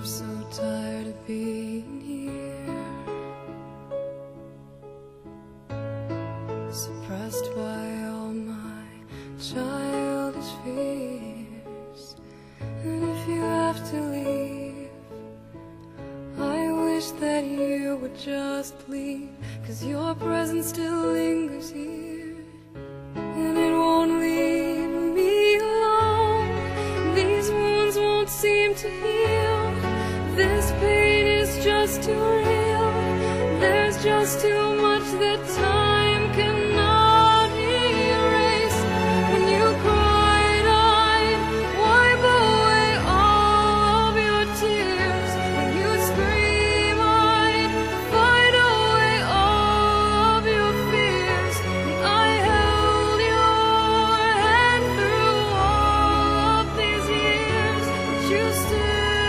so tired of being here, suppressed by all my childish fears. And if you have to leave, I wish that you would just leave, 'cause your presence still lingers here, and it won't leave me alone. These wounds won't seem to heal. This pain is just too real. There's just too much that time cannot erase. When you cried, I'd wipe away all of your tears. When you scream, I'd fight away all of your fears. And I held your hand through all of these years, but you still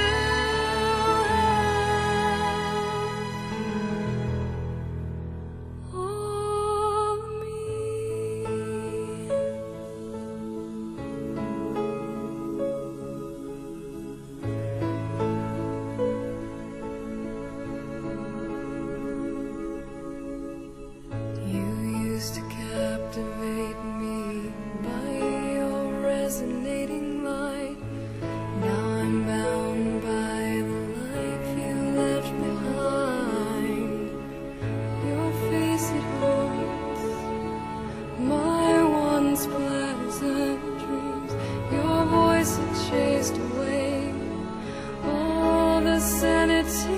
to captivate me by your resonating light. Now I'm bound by the life you left behind. Your face, it haunts my once pleasant dreams. Your voice, it chased away all the sanity